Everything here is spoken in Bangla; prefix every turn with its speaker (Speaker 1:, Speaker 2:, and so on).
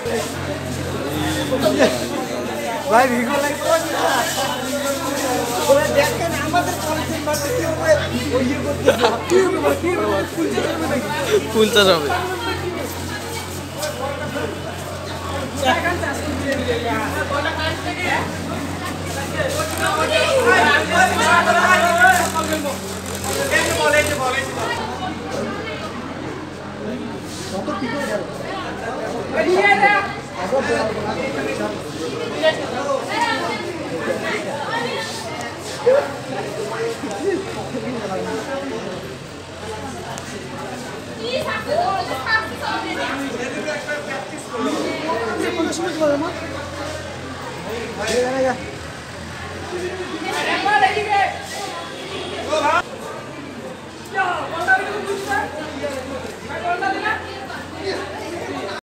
Speaker 1: ভাই ভিগো লাইক ওরা দেখেন আমাদের কলেজের মাঠে কি হবে ওই ইয়ে করতেছে কি হবে কুলচা হবে কত কি করে গেল